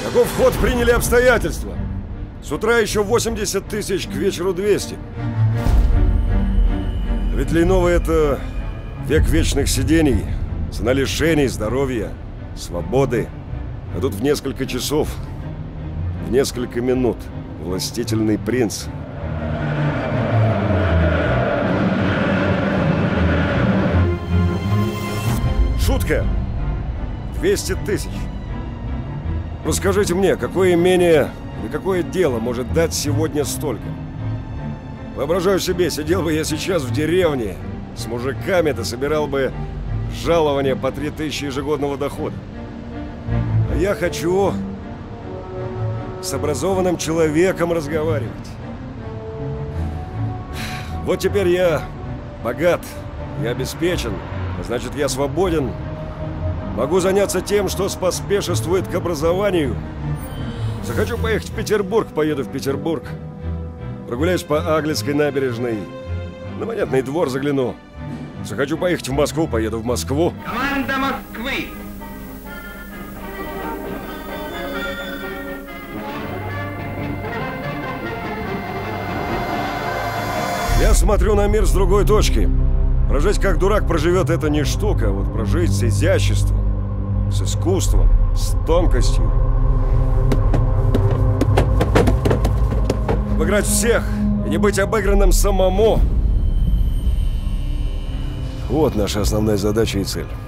Такой вход приняли обстоятельства. С утра еще 80 тысяч, к вечеру 200. Ведь Леново — это век вечных сидений, цена лишений, здоровья, свободы. А тут в несколько часов, в несколько минут властительный принц. Шутка. 200 тысяч. Ну скажите мне, какое имение или какое дело может дать сегодня столько? Воображаю себе, сидел бы я сейчас в деревне, с мужиками-то собирал бы жалование по 3000 ежегодного дохода. А я хочу с образованным человеком разговаривать. Вот теперь я богат, я обеспечен, а значит, я свободен. Могу заняться тем, что споспешествует к образованию. Захочу поехать в Петербург, поеду в Петербург. Прогуляюсь по Аглицкой набережной, на Монетный двор загляну. Захочу поехать в Москву, поеду в Москву. Команда Москвы! Я смотрю на мир с другой точки. Прожить как дурак проживет — это не штука, а вот прожить с изяществом, с искусством, с тонкостью. Обыграть всех и не быть обыгранным самому — вот наша основная задача и цель.